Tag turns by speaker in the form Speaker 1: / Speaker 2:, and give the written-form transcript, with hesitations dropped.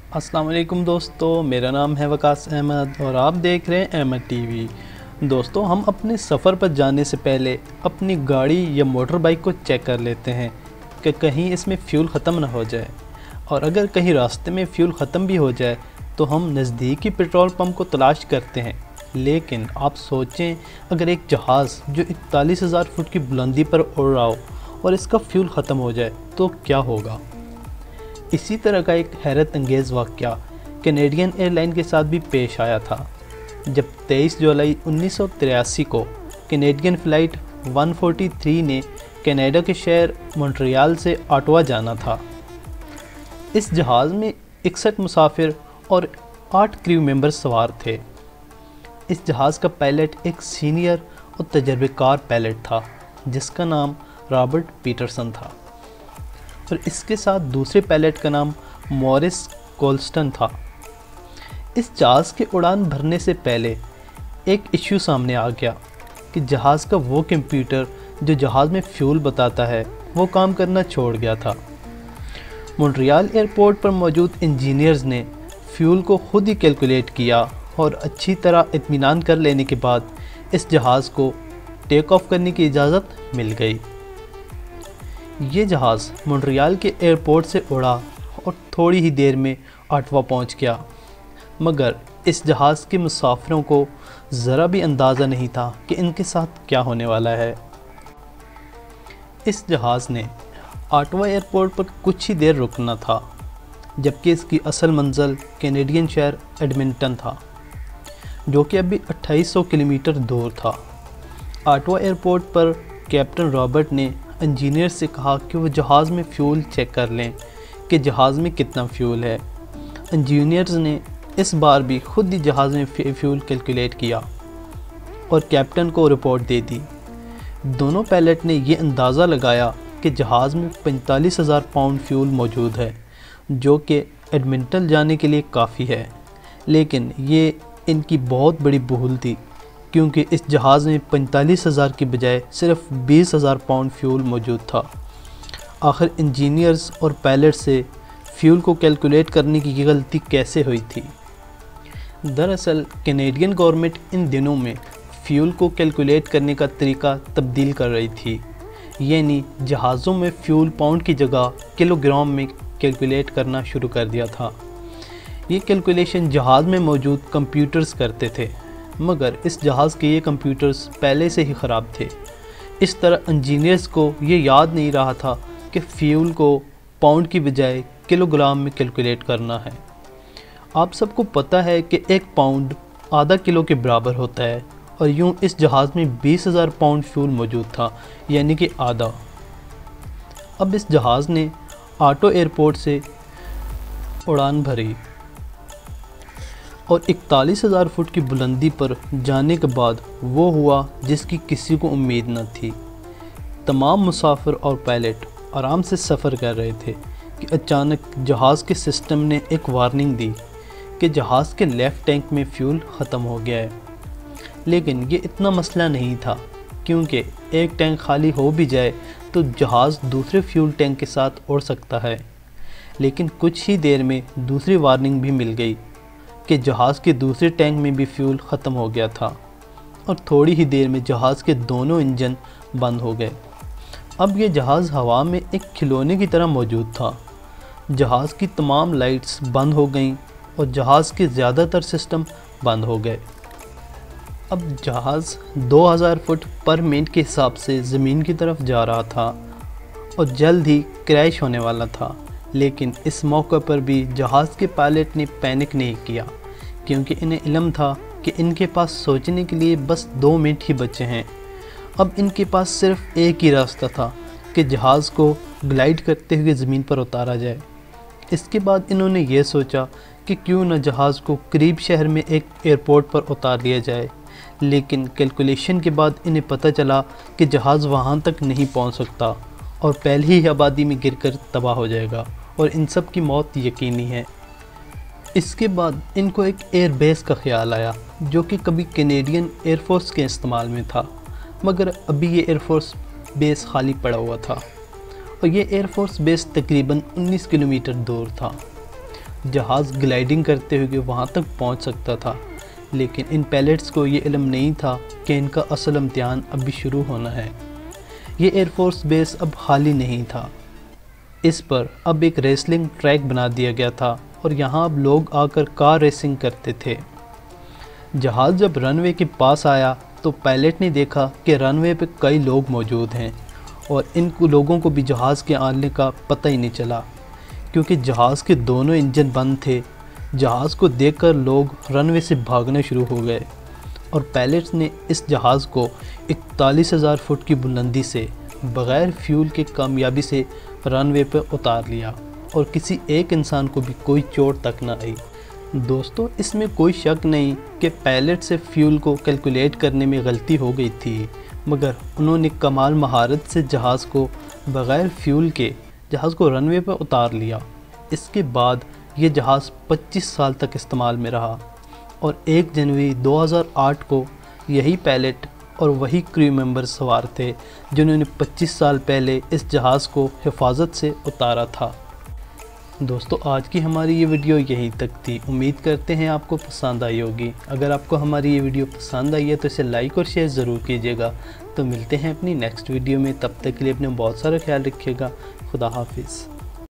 Speaker 1: السلام علیکم دوستو، میرا نام ہے وقاص احمد اور آپ دیکھ رہے ہیں احمد ٹی وی۔ دوستو، ہم اپنے سفر پر جانے سے پہلے اپنی گاڑی یا موٹر بائک کو چیک کر لیتے ہیں کہ کہیں اس میں فیول ختم نہ ہو جائے، اور اگر کہیں راستے میں فیول ختم بھی ہو جائے تو ہم نزدیکی پیٹرول پمپ کو تلاش کرتے ہیں۔ لیکن آپ سوچیں، اگر ایک جہاز جو 41,000 فٹ کی بلندی پر اڑ رہا ہو اور اس کا فیول ختم ہو جائے تو کیا ہوگا؟ اسی طرح کا ایک حیرت انگیز واقعہ کینیڈین ایئر لائن کے ساتھ بھی پیش آیا تھا، جب 23 جولائی 1983 کو کینیڈین فلائٹ 143 نے کینیڈا کے شہر مونٹریال سے آٹوا جانا تھا۔ اس جہاز میں 61 مسافر اور 8 کریو ممبر سوار تھے۔ اس جہاز کا پائلٹ ایک سینئر اور تجربہ کار پائلٹ تھا جس کا نام رابرٹ پیٹرسن تھا، اور اس کے ساتھ دوسرے پائلٹ کا نام مورس کولسٹن تھا۔ اس جہاز کے اڑان بھرنے سے پہلے ایک ایشو سامنے آ گیا کہ جہاز کا وہ کمپیوٹر جو جہاز میں فیول بتاتا ہے وہ کام کرنا چھوڑ گیا تھا۔ مونٹریال ایئرپورٹ پر موجود انجینئرز نے فیول کو خود ہی کیلکولیٹ کیا اور اچھی طرح اطمینان کر لینے کے بعد اس جہاز کو ٹیک آف کرنے کی اجازت مل گئی۔ یہ جہاز مونٹریال کے ایئرپورٹ سے اڑا اور تھوڑی ہی دیر میں آٹوا پہنچ گیا، مگر اس جہاز کے مسافروں کو ذرا بھی اندازہ نہیں تھا کہ ان کے ساتھ کیا ہونے والا ہے۔ اس جہاز نے آٹوا ایئرپورٹ پر کچھ ہی دیر رکنا تھا، جبکہ اس کی اصل منزل کینیڈین شہر ایڈمنٹن تھا، جو کہ ابھی 2800 کلومیٹر دور تھا۔ آٹوا ایئرپورٹ پر کیپٹن رابرٹ نے انجینئر سے کہا کہ وہ جہاز میں فیول چیک کر لیں کہ جہاز میں کتنا فیول ہے۔ انجینئرز نے اس بار بھی خود ہی جہاز میں فیول کیلکولیٹ کیا اور کیپٹن کو رپورٹ دے دی۔ دونوں پائلٹ نے یہ اندازہ لگایا کہ جہاز میں 45,000 پاؤنڈ فیول موجود ہے، جو کہ ایڈمنٹن جانے کے لیے کافی ہے، لیکن یہ ان کی بہت بڑی بھول تھی، کیونکہ اس جہاز میں 45,000 کی بجائے صرف 20,000 پاؤنڈ فیول موجود تھا۔ آخر انجینئرز اور پائلٹ سے فیول کو کیلکولیٹ کرنے کی یہ غلطی کیسے ہوئی تھی؟ دراصل کینیڈین گورنمنٹ ان دنوں میں فیول کو کیلکولیٹ کرنے کا طریقہ تبدیل کر رہی تھی، یعنی جہازوں میں فیول پاؤنڈ کی جگہ کلو گرام میں کیلکولیٹ کرنا شروع کر دیا تھا۔ یہ کیلکولیشن جہاز میں موجود کمپیوٹرز کرتے تھے، مگر اس جہاز کے یہ کمپیوٹرز پہلے سے ہی خراب تھے۔ اس طرح انجینئرز کو یہ یاد نہیں رہا تھا کہ فیول کو پاؤنڈ کی بجائے کلو گرام میں کیلکولیٹ کرنا ہے۔ آپ سب کو پتہ ہے کہ ایک پاؤنڈ آدھا کلو کے برابر ہوتا ہے، اور یوں اس جہاز میں 20,000 پاؤنڈ فیول موجود تھا، یعنی کہ آدھا۔ اب اس جہاز نے آٹو ایئرپورٹ سے اڑان بھری اور 41,000 فٹ کی بلندی پر جانے کے بعد وہ ہوا جس کی کسی کو امید نہ تھی۔ تمام مسافر اور پائلٹ آرام سے سفر کر رہے تھے کہ اچانک جہاز کے سسٹم نے ایک وارننگ دی کہ جہاز کے لیفٹ ٹینک میں فیول ختم ہو گیا ہے۔ لیکن یہ اتنا مسئلہ نہیں تھا، کیونکہ ایک ٹینک خالی ہو بھی جائے تو جہاز دوسرے فیول ٹینک کے ساتھ اڑ سکتا ہے۔ لیکن کچھ ہی دیر میں دوسری وارننگ بھی مل گئی کہ جہاز کے دوسرے ٹینک میں بھی فیول ختم ہو گیا تھا، اور تھوڑی ہی دیر میں جہاز کے دونوں انجن بند ہو گئے۔ اب یہ جہاز ہوا میں ایک کھلونے کی طرح موجود تھا۔ جہاز کی تمام لائٹس بند ہو گئیں اور جہاز کے زیادہ تر سسٹم بند ہو گئے۔ اب جہاز 2000 فٹ پر منٹ کے حساب سے زمین کی طرف جا رہا تھا اور جلد ہی کریش ہونے والا تھا، لیکن اس موقع پر بھی جہاز کے پائلٹ نے پینک نہیں کیا، کیونکہ انہیں علم تھا کہ ان کے پاس سوچنے کے لیے بس 2 منٹ ہی بچے ہیں۔ اب ان کے پاس صرف ایک ہی راستہ تھا کہ جہاز کو گلائڈ کرتے ہوئے زمین پر اتارا جائے۔ اس کے بعد انہوں نے یہ سوچا کہ کیوں نہ جہاز کو قریب شہر میں ایک ایئرپورٹ پر اتار لیا جائے، لیکن کیلکولیشن کے بعد انہیں پتہ چلا کہ جہاز وہاں تک نہیں پہنچ سکتا اور پہلی ہی آبادی میں گر کر تباہ ہو جائے گا، اور ان سب کی موت یقینی ہے۔ اس کے بعد ان کو ایک ایئر بیس کا خیال آیا، جو کہ کبھی کینیڈین ایئر فورس کے استعمال میں تھا، مگر ابھی یہ ایئر فورس بیس خالی پڑا ہوا تھا، اور یہ ایئر فورس بیس تقریباً 19 کلومیٹر دور تھا۔ जहाज़ ग्लाइडिंग करते हुए वहाँ तक पहुँच सकता था। लेकिन इन पायलट्स को ये इल्म नहीं था कि इनका असल इम्तिहान अभी शुरू होना है। ये एयरफोर्स बेस अब खाली नहीं था, इस पर अब एक रेसलिंग ट्रैक बना दिया गया था और यहाँ अब लोग आकर कार रेसिंग करते थे। जहाज़ जब रनवे के पास आया तो पायलट ने देखा कि रनवे पे कई लोग मौजूद हैं और इन लोगों को भी जहाज़ के आने का पता ही नहीं चला, क्योंकि जहाज़ के दोनों इंजन बंद थे। जहाज़ को देखकर लोग रनवे से भागना शुरू हो गए और पायलट्स ने इस जहाज़ को 41,000 फुट की बुलंदी से बग़ैर फ्यूल के कामयाबी से रनवे पर उतार लिया और किसी एक इंसान को भी कोई चोट तक ना आई। दोस्तों, इसमें कोई शक नहीं कि पायलट से फ्यूल को कैलकुलेट करने में गलती हो गई थी, मगर उन्होंने कमाल महारत से जहाज़ को बग़ैर फ्यूल के जहाज़ को रनवे पर उतार लिया। इसके बाद ये जहाज़ 25 साल तक इस्तेमाल में रहा और 1 जनवरी 2008 को यही पायलट और वही क्रू मेंबर सवार थे जिन्होंने 25 साल पहले इस जहाज़ को हिफाजत से उतारा था। दोस्तों, आज की हमारी ये वीडियो यहीं तक थी। उम्मीद करते हैं आपको पसंद आई होगी। अगर आपको हमारी ये वीडियो पसंद आई है तो इसे लाइक और शेयर ज़रूर कीजिएगा। तो मिलते हैं अपनी नेक्स्ट वीडियो में, तब तक के लिए अपने बहुत सारा ख्याल रखिएगा। खुदा हाफिज़।